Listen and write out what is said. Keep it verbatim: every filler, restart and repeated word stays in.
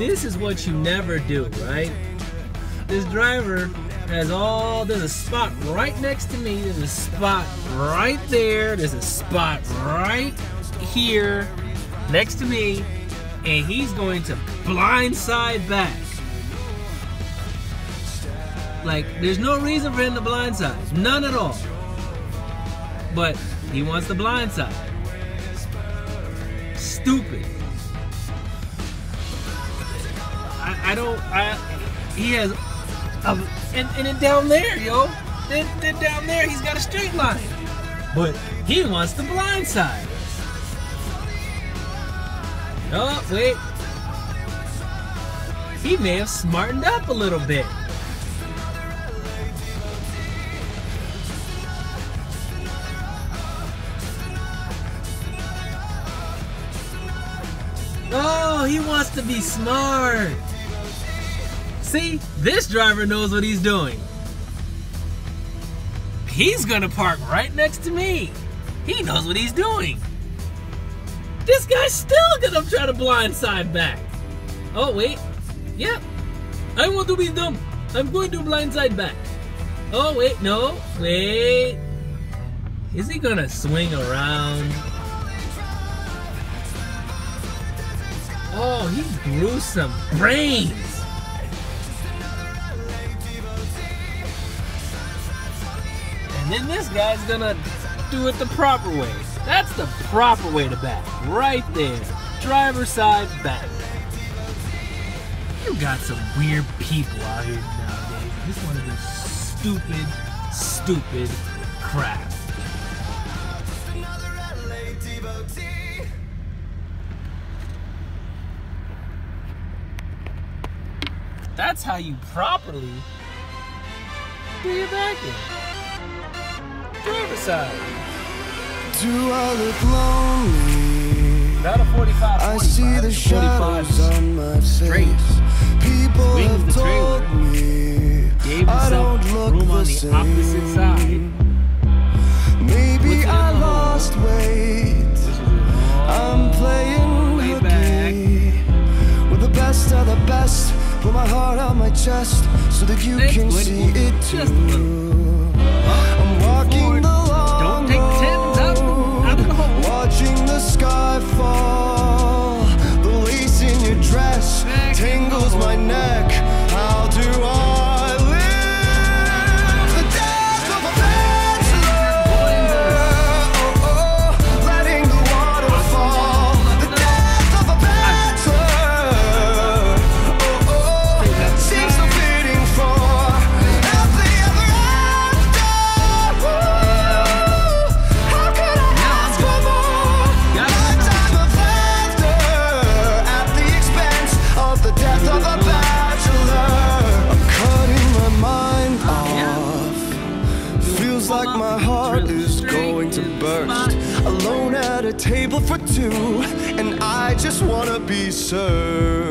this is what you never do, right? This driver has all, there's a spot right next to me, there's a spot right there, there's a spot right here next to me, and he's going to blindside back. Like, there's no reason for him to blindside, none at all. But he wants the blindside. Stupid. I, I don't, I, he has, a, and, and then down there, yo, then, then down there, he's got a straight line. But he wants the blindside. Oh, wait. He may have smartened up a little bit. Oh, he wants to be smart. See, this driver knows what he's doing. He's gonna park right next to me. He knows what he's doing. This guy's still gonna try to blindside back. Oh, wait. Yep. I want to be dumb. I'm going to blindside back. Oh, wait. No. Wait. Is he gonna swing around? Oh, he grew some brains. And then this guy's gonna do it the proper way. That's the proper way to back. Right there. Driver's side back. You got some weird people out here nowadays. Just want to do stupid, stupid crap. That's how you properly do your backing. Driver's side. Do I look lonely? Not a forty-five, forty-five. I see the shadows on my straight. face. People Swings have the trailer. told me Gave I himself don't look room on the same. opposite side. Maybe I lost weight. I'm playing way hooky with the best of the best. Put my heart on my chest so that you Next can one. see it Just a too. I'm walking the long Don't take the tens out, out of the hole. watching the sky fall. The lace in your dress tingles my neck. How do I live the death of a bachelor? Oh, oh, letting the water fall. The death of a bachelor. Oh, oh, seems so fitting for happily ever after. How could I ask for more? Lifetime of laughter at the expense of the death of a bachelor. I'm cutting my mind off. Feels like my heart is going to burst. Alone at a table for two, and I just wanna be served.